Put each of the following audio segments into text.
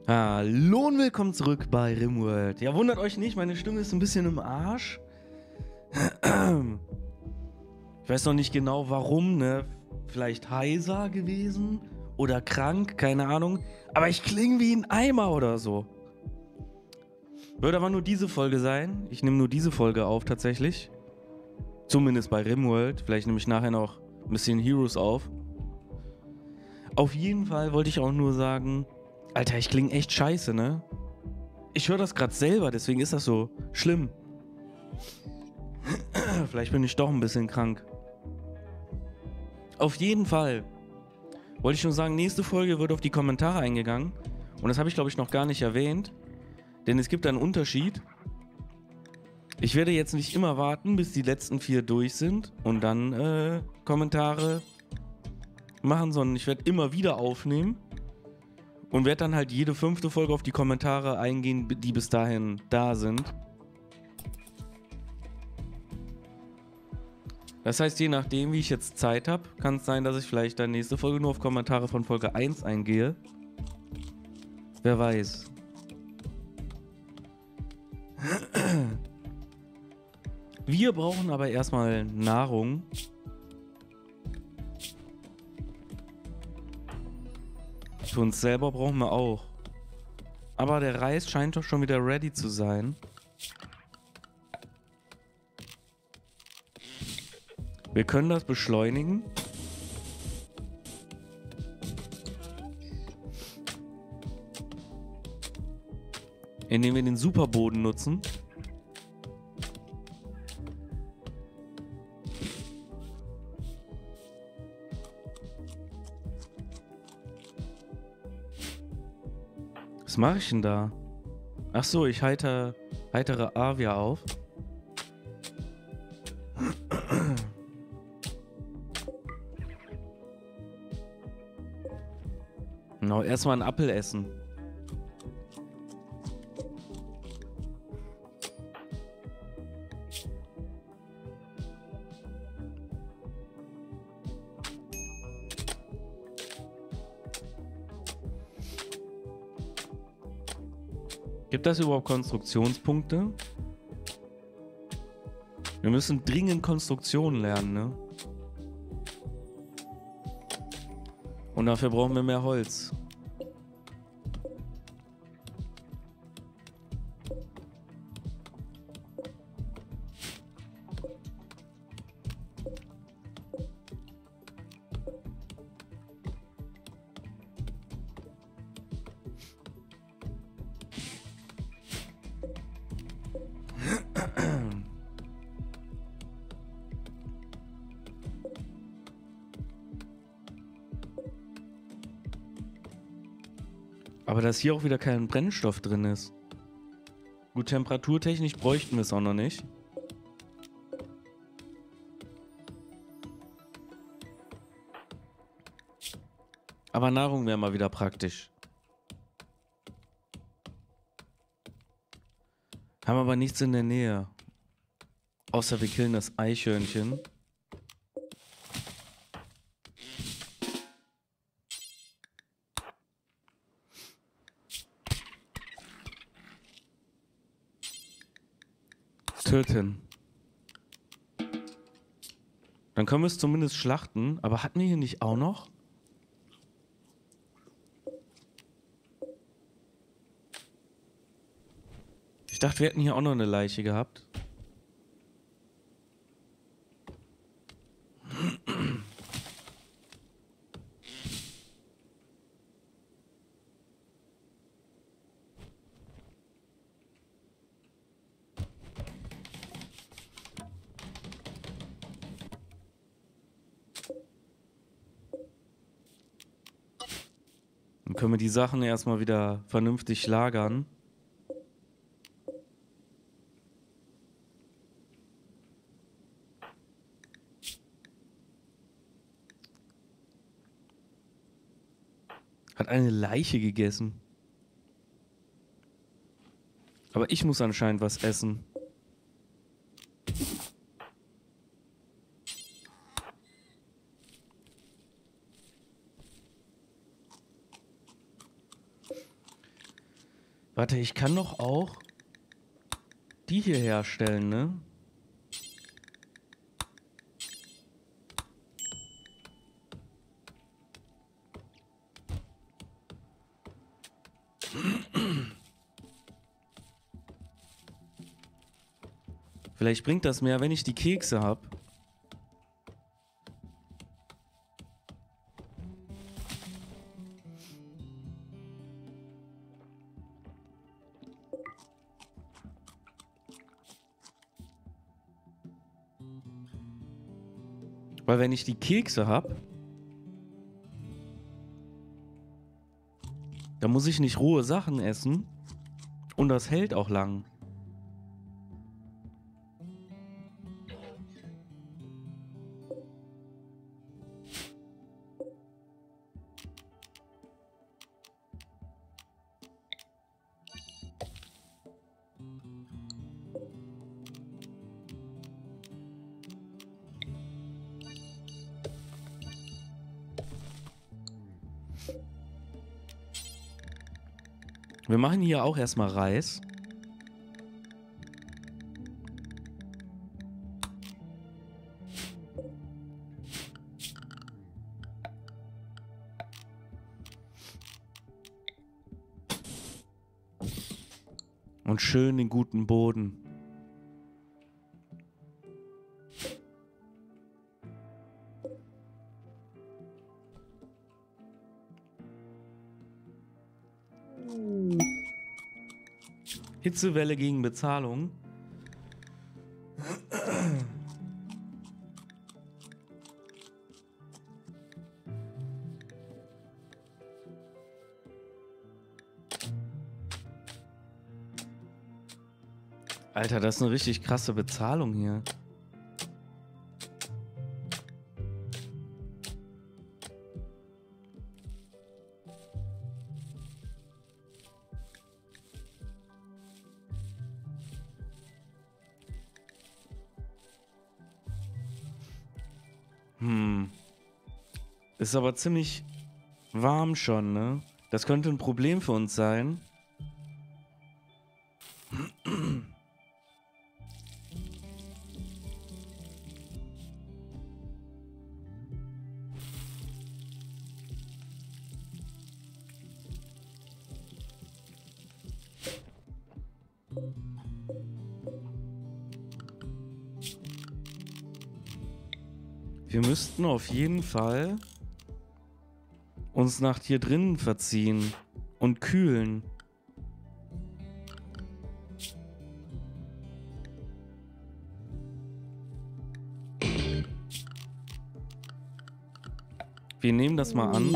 Hallo und willkommen zurück bei Rimworld. Ja, wundert euch nicht, meine Stimme ist ein bisschen im Arsch. Ich weiß noch nicht genau warum, ne? Vielleicht heiser gewesen oder krank, keine Ahnung. Aber ich klinge wie ein Eimer oder so. Wird aber nur diese Folge sein. Ich nehme nur diese Folge auf tatsächlich. Zumindest bei Rimworld. Vielleicht nehme ich nachher noch ein bisschen Heroes auf. Auf jeden Fall wollte ich auch nur sagen, Alter, ich klinge echt scheiße, ne? Ich höre das gerade selber, deswegen ist das so schlimm. Vielleicht bin ich doch ein bisschen krank. Auf jeden Fall wollte ich nur sagen, nächste Folge wird auf die Kommentare eingegangen. Und das habe ich, glaube ich, noch gar nicht erwähnt. Denn es gibt einen Unterschied. Ich werde jetzt nicht immer warten, bis die letzten 4 durch sind und dann Kommentare machen, sondern ich werde immer wieder aufnehmen. Und werde dann halt jede 5. Folge auf die Kommentare eingehen, die bis dahin da sind. Das heißt, je nachdem, wie ich jetzt Zeit habe, kann es sein, dass ich vielleicht dann nächste Folge nur auf Kommentare von Folge 1 eingehe. Wer weiß. Wir brauchen aber erstmal Nahrung. Für uns selber brauchen wir auch. Aber der Reis scheint doch schon wieder ready zu sein. Wir können das beschleunigen. Indem wir den Superboden nutzen. Was mache ich denn da? Ach so, ich heitere Avia auf. Genau, erstmal einen Apfel essen. Gibt das überhaupt Konstruktionspunkte? Wir müssen dringend Konstruktionen lernen, ne? Und dafür brauchen wir mehr Holz. Aber dass hier auch wieder kein Brennstoff drin ist. Gut, temperaturtechnisch bräuchten wir es auch noch nicht. Aber Nahrung wäre mal wieder praktisch. Haben aber nichts in der Nähe. Außer wir killen das Eichhörnchen. Töten. Dann können wir es zumindest schlachten. Aber hatten wir hier nicht auch noch? Ich dachte, wir hätten hier auch noch eine Leiche gehabt. Dann können wir die Sachen erstmal wieder vernünftig lagern. Hat eine Leiche gegessen. Aber ich muss anscheinend was essen. Warte, ich kann doch auch die hier herstellen, ne? Vielleicht bringt das mehr, wenn ich die Kekse habe. Weil wenn ich die Kekse habe, dann muss ich nicht rohe Sachen essen. Und das hält auch lang. Wir machen hier auch erstmal Reis. Und schön den guten Boden. Hitzewelle gegen Bezahlung. Alter, das ist eine richtig krasse Bezahlung hier. Ist aber ziemlich warm schon, ne? Das könnte ein Problem für uns sein. Wir müssten auf jeden Fall uns nach hier drinnen verziehen und kühlen. Wir nehmen das mal an.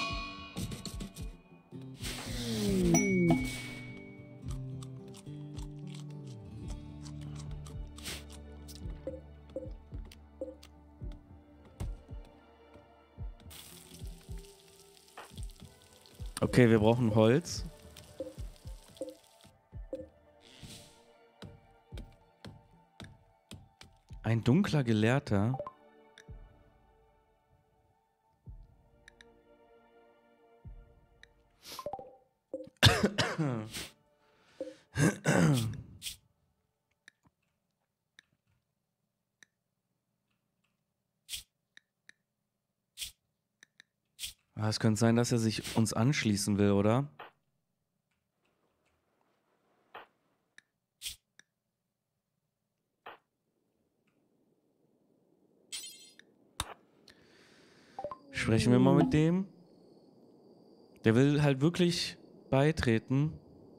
Okay, wir brauchen Holz. Ein dunkler Gelehrter. Es könnte sein, dass er sich uns anschließen will, oder? Sprechen wir mal mit dem. Der will halt wirklich beitreten.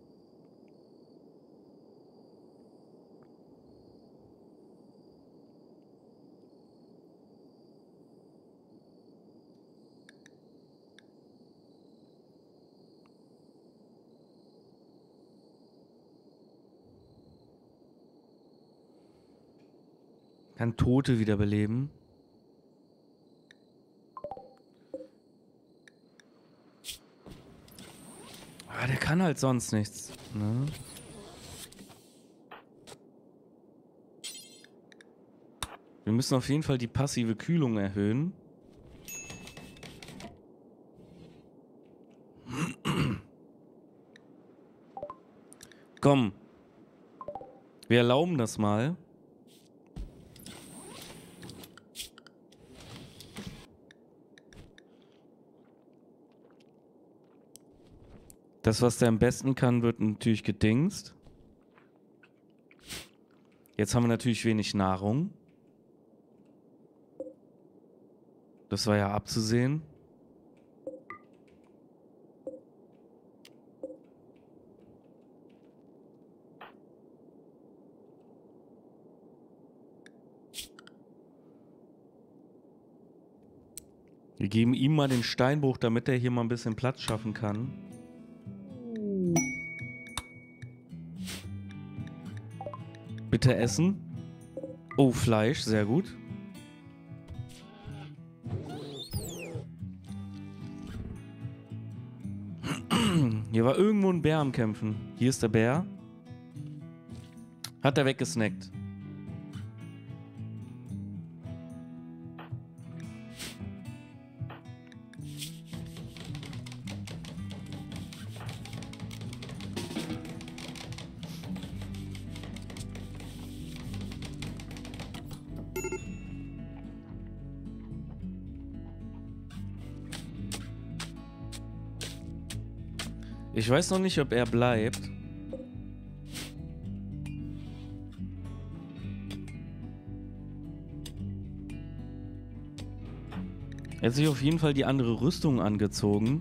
Kann Tote wiederbeleben. Ah, der kann halt sonst nichts, ne? Wir müssen auf jeden Fall die passive Kühlung erhöhen. Komm. Wir erlauben das mal. Das, was der am besten kann, wird natürlich gedingst. Jetzt haben wir natürlich wenig Nahrung. Das war ja abzusehen. Wir geben ihm mal den Steinbruch, damit er hier mal ein bisschen Platz schaffen kann. Bitte essen. Oh, Fleisch, sehr gut. Hier war irgendwo ein Bär am Kämpfen. Hier ist der Bär. Hat er weggesnackt. Ich weiß noch nicht, ob er bleibt. Er hat sich auf jeden Fall die andere Rüstung angezogen.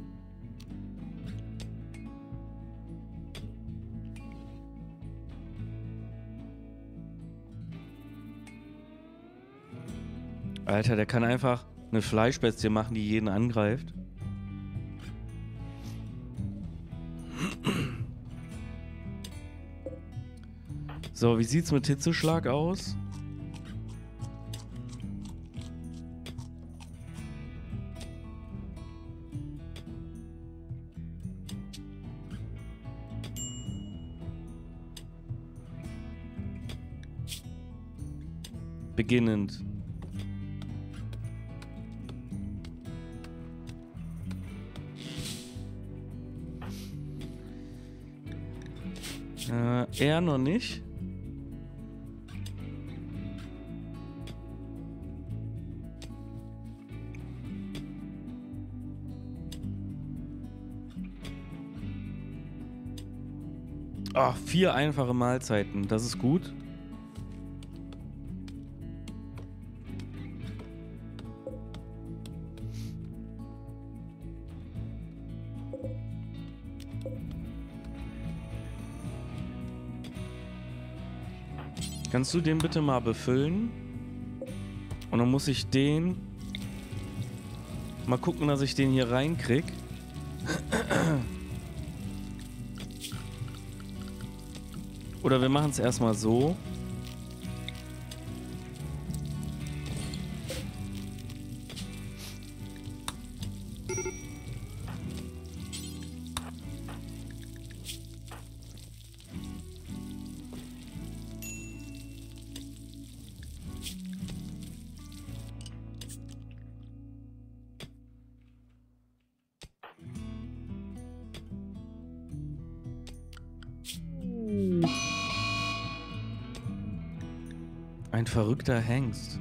Alter, der kann einfach eine Fleischbestie machen, die jeden angreift. So, wie sieht's mit Hitzeschlag aus? Beginnend. Er noch nicht. Ach, 4 einfache Mahlzeiten. Das ist gut. Kannst du den bitte mal befüllen? Und dann muss ich den mal gucken, dass ich den hier reinkrieg. Oder wir machen es erstmal so. Ein verrückter Hengst.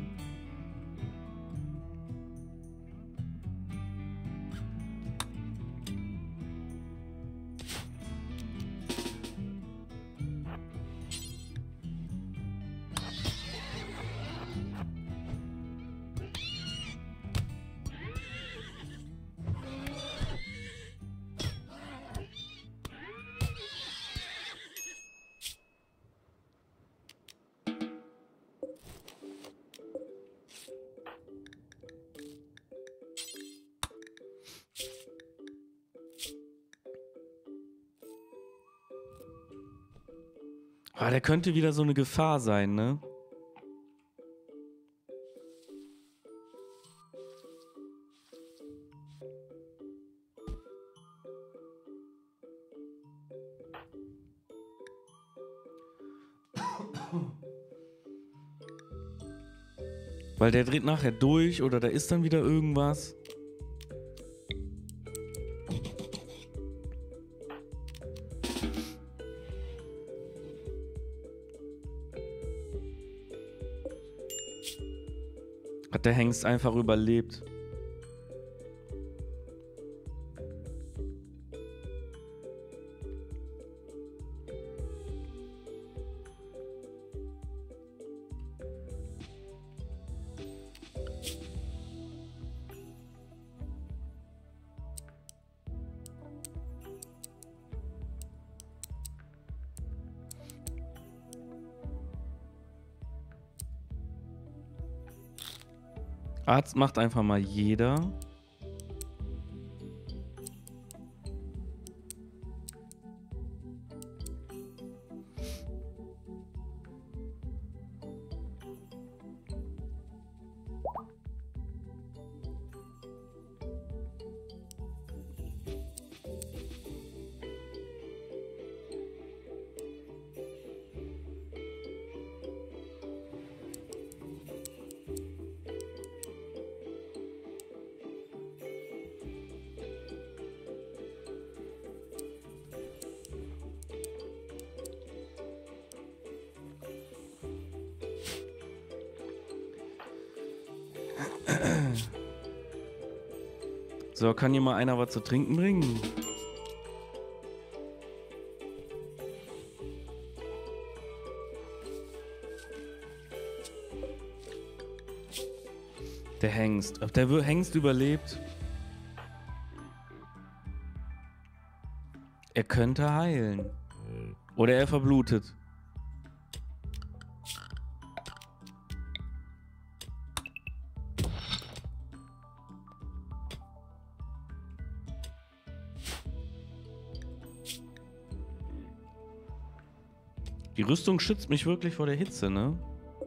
Ah, der könnte wieder so eine Gefahr sein, ne? Weil der dreht nachher durch oder da ist dann wieder irgendwas. Hat der Hengst einfach überlebt. Arzt macht einfach mal jeder. So, kann hier mal einer was zu trinken bringen? Der Hengst. Ob der Hengst überlebt? Er könnte heilen. Oder er verblutet. Die Rüstung schützt mich wirklich vor der Hitze, ne?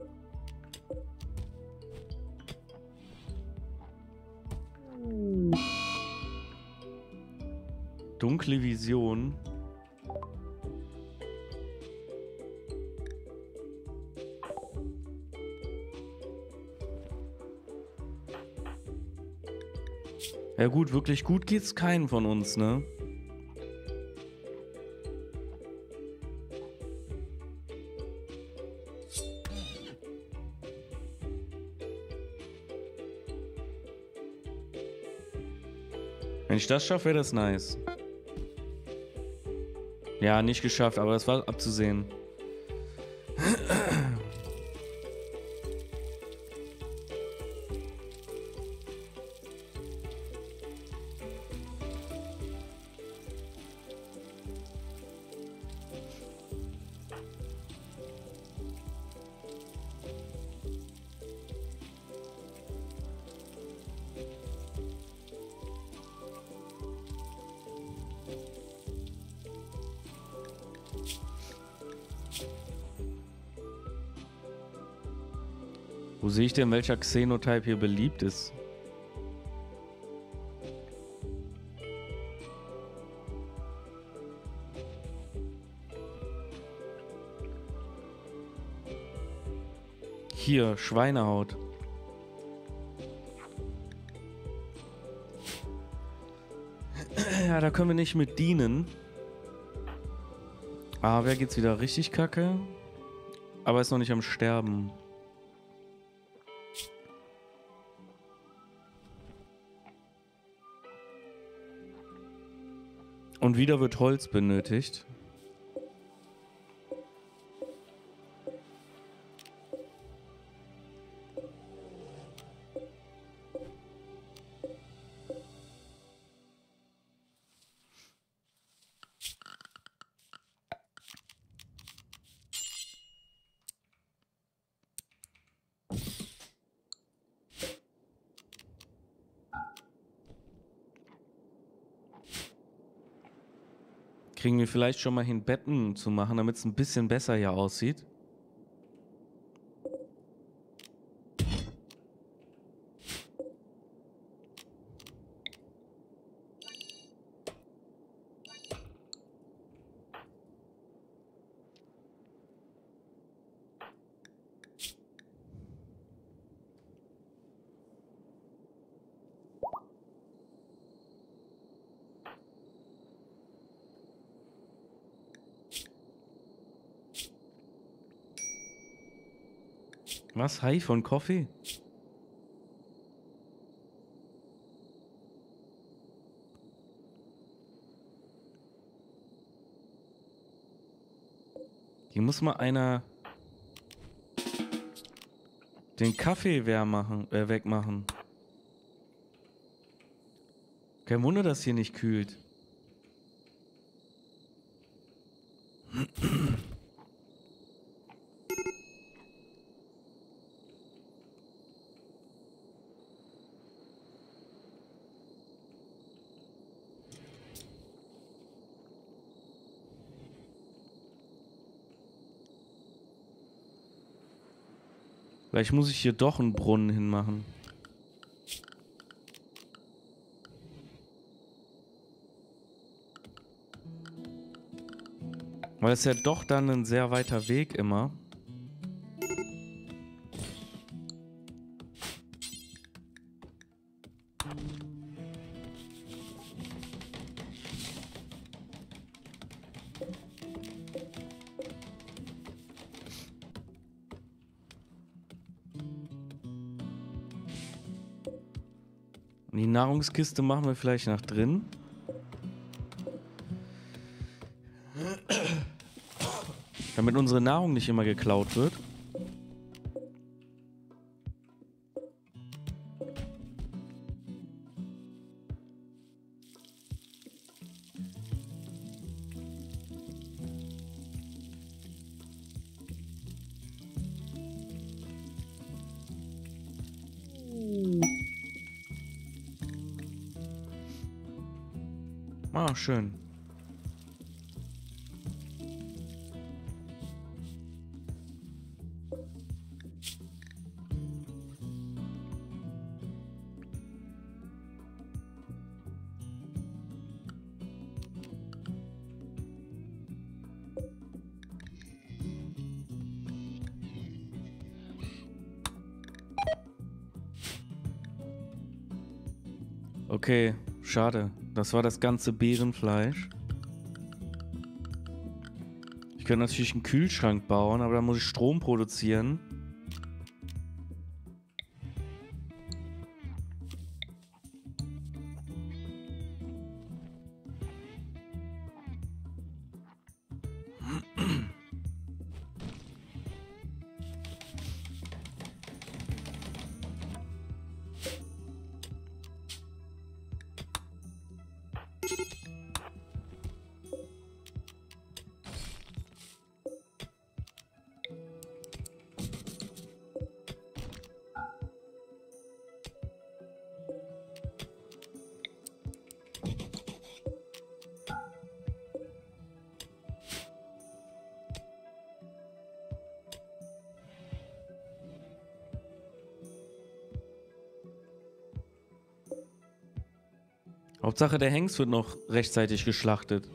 Dunkle Vision. Ja gut, wirklich gut geht's keinen von uns, ne? Wenn ich das schaffe, wäre das nice. Ja, nicht geschafft, aber das war abzusehen. Wo sehe ich denn, welcher Xenotype hier beliebt ist? Hier, Schweinehaut. Ja, da können wir nicht mit dienen. Aber wer geht's wieder richtig kacke? Aber ist noch nicht am Sterben. Und wieder wird Holz benötigt. Kriegen wir vielleicht schon mal hin, Betten zu machen, damit es ein bisschen besser hier aussieht. Was? Hai von Coffee? Hier muss mal einer den Kaffee wegmachen. Kein Wunder, dass hier nicht kühlt. Vielleicht muss ich hier doch einen Brunnen hinmachen. Weil es ja doch dann ein sehr weiter Weg immer. Die Nahrungskiste machen wir vielleicht nach drin. Damit unsere Nahrung nicht immer geklaut wird. Ah, schön. Okay, schade. Das war das ganze Bärenfleisch. Ich könnte natürlich einen Kühlschrank bauen, aber dann muss ich Strom produzieren. Hauptsache, der Hengst wird noch rechtzeitig geschlachtet.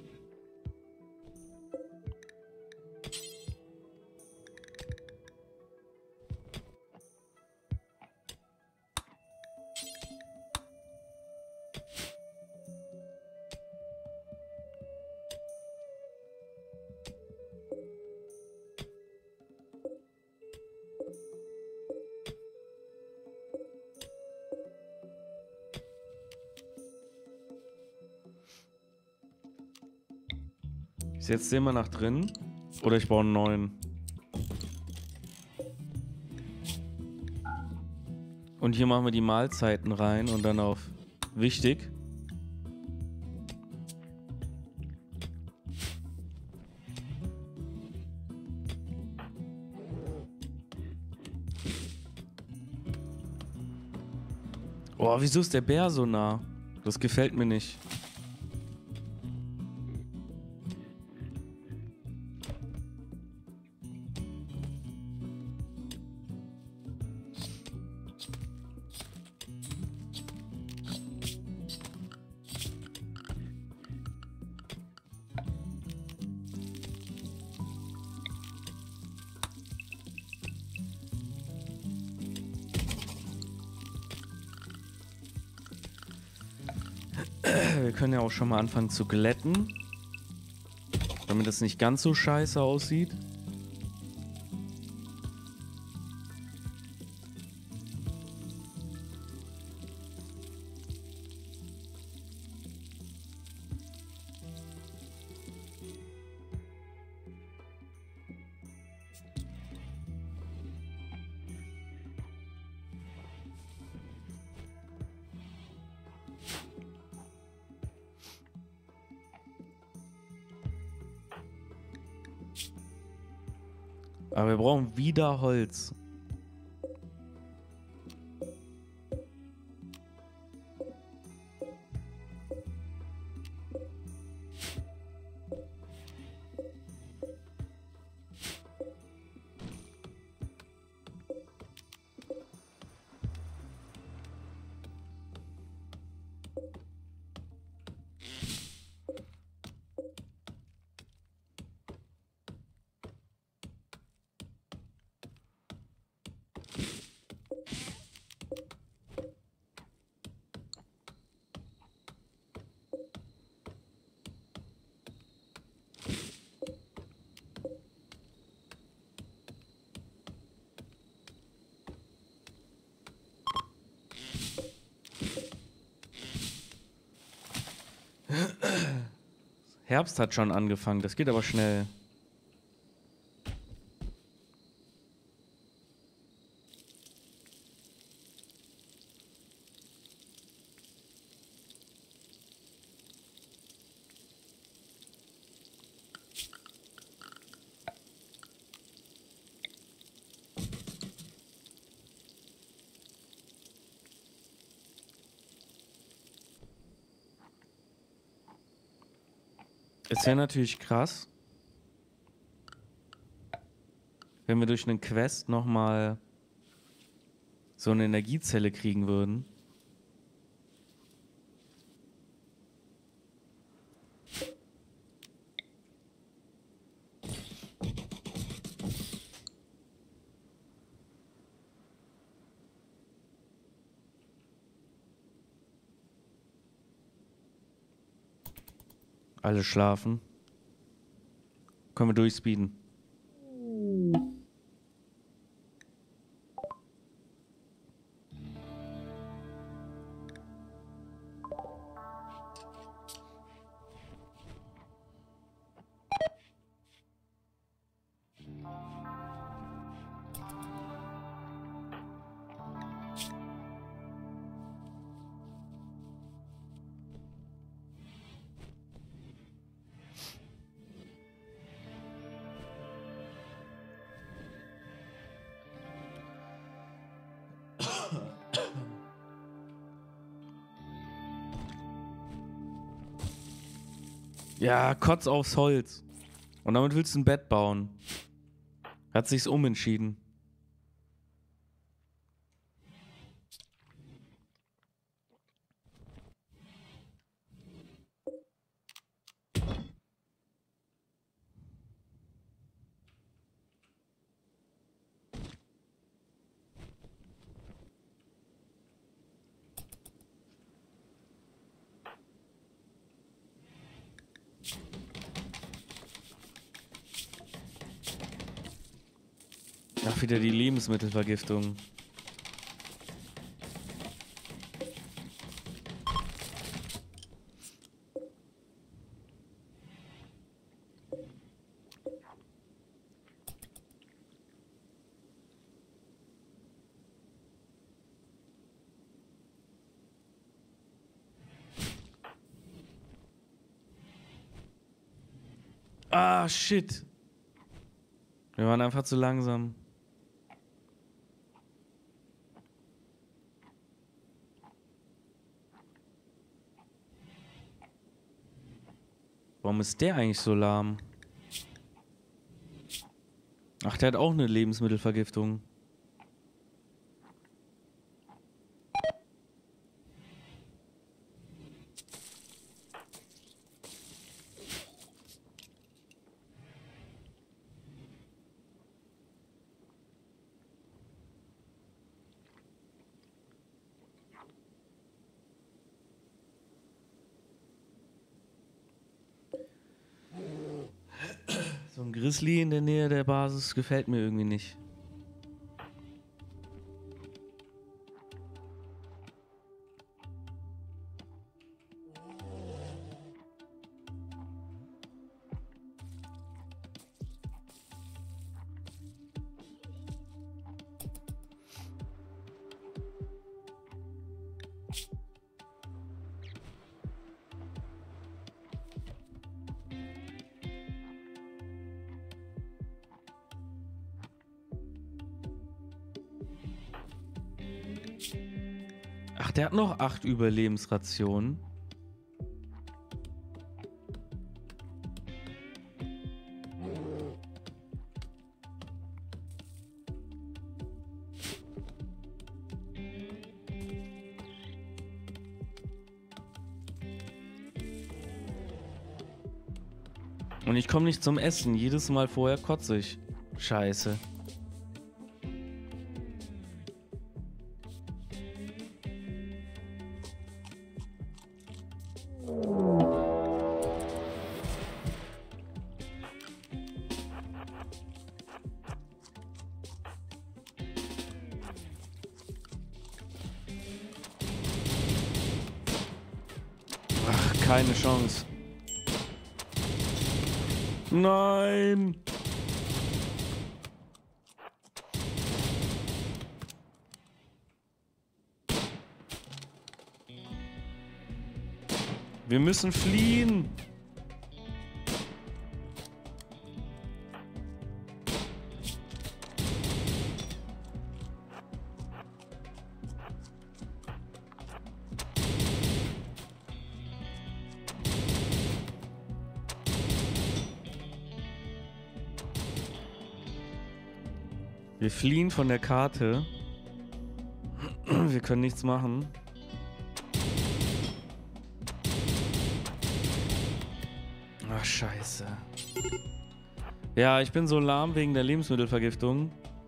Ich setze den mal nach drin. Oder ich baue einen neuen. Und hier machen wir die Mahlzeiten rein und dann auf wichtig. Oh, wieso ist der Bär so nah? Das gefällt mir nicht. Wir können ja auch schon mal anfangen zu glätten, damit es nicht ganz so scheiße aussieht. Aber wir brauchen wieder Holz. Herbst hat schon angefangen, das geht aber schnell. Es wäre natürlich krass, wenn wir durch einen Quest nochmal so eine Energiezelle kriegen würden. Alle schlafen. Können wir durchspeeden. Ja, Kotz aufs Holz. Und damit willst du ein Bett bauen. Hat sich's umentschieden. Ach, wieder die Lebensmittelvergiftung. Ah, shit. Wir waren einfach zu langsam. Warum ist der eigentlich so lahm? Ach, der hat auch eine Lebensmittelvergiftung. So ein Grizzly in der Nähe der Basis gefällt mir irgendwie nicht. Ach, der hat noch 8 Überlebensrationen. Und ich komme nicht zum Essen. Jedes Mal vorher kotze ich. Scheiße. Ach, keine Chance. Nein! Wir müssen fliehen! Wir fliehen von der Karte. Wir können nichts machen. Ach, scheiße. Ja, ich bin so lahm wegen der Lebensmittelvergiftung.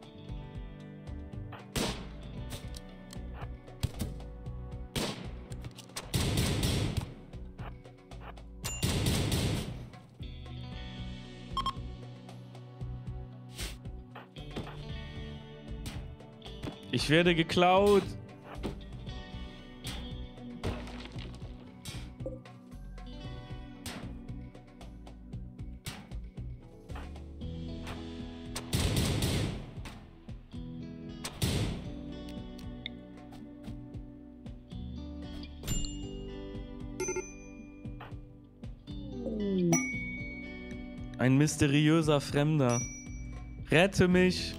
Ich werde geklaut. Ein mysteriöser Fremder. Rette mich.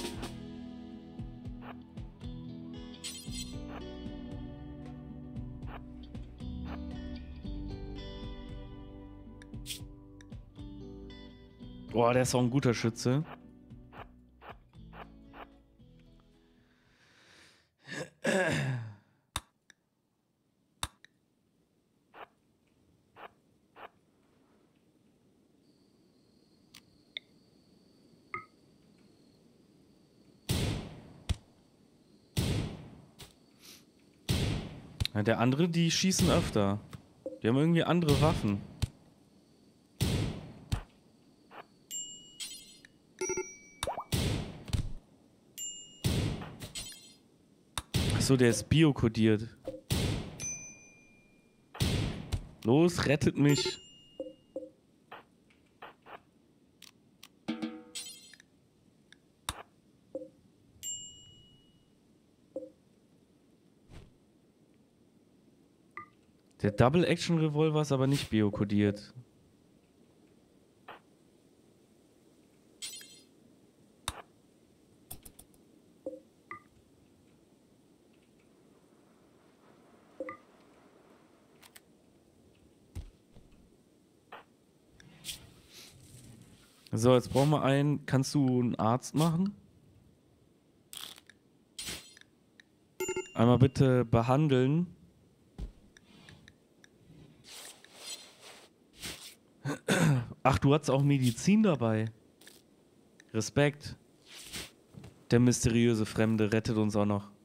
Boah, der ist auch ein guter Schütze. Ja, der andere, die schießen öfter. Die haben irgendwie andere Waffen. Achso, der ist biokodiert. Los, rettet mich. Der Double-Action-Revolver ist aber nicht biokodiert. So, jetzt brauchen wir einen. Kannst du einen Arzt machen? Einmal bitte behandeln. Ach, du hast auch Medizin dabei. Respekt. Der mysteriöse Fremde rettet uns auch noch.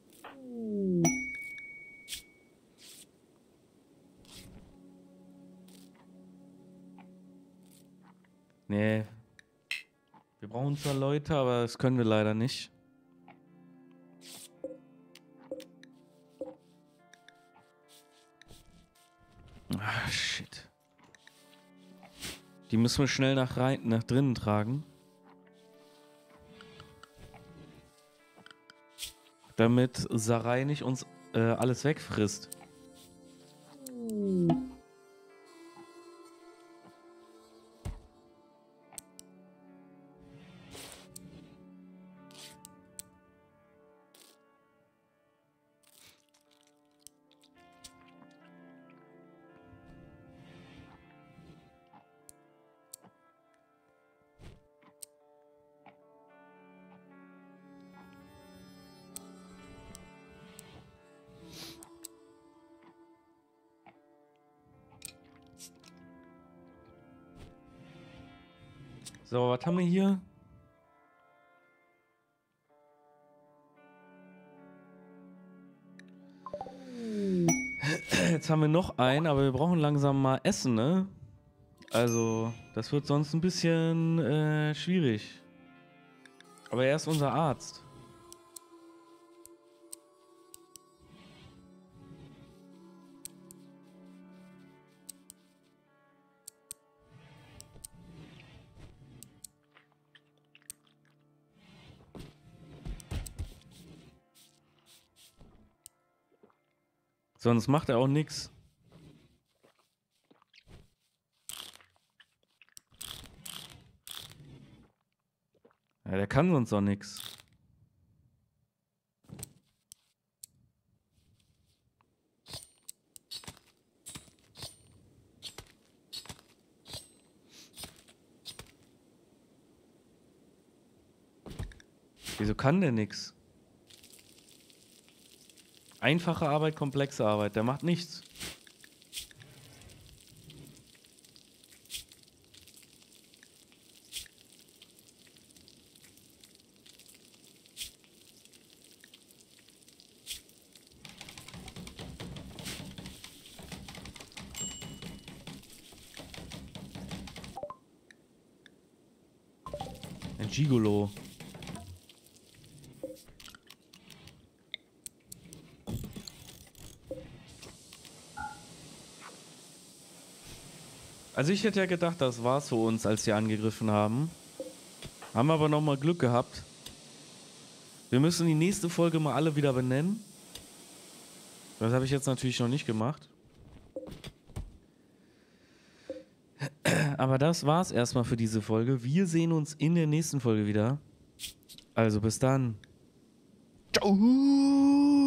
Nee. Wir brauchen zwar Leute, aber das können wir leider nicht. Ah, shit. Die müssen wir schnell nach drinnen tragen. Damit Sarai nicht uns alles wegfrisst. So, was haben wir hier? Jetzt haben wir noch einen, aber wir brauchen langsam mal Essen, ne? Also, das wird sonst ein bisschen schwierig. Aber er ist unser Arzt. Sonst macht er auch nichts. Ja, der kann sonst auch nichts. Wieso kann der nichts? Einfache Arbeit, komplexe Arbeit. Der macht nichts. Ein Gigolo. Also ich hätte ja gedacht, das war's für uns, als sie angegriffen haben. Haben aber nochmal Glück gehabt. Wir müssen die nächste Folge mal alle wieder benennen. Das habe ich jetzt natürlich noch nicht gemacht. Aber das war's erstmal für diese Folge. Wir sehen uns in der nächsten Folge wieder. Also bis dann. Ciao.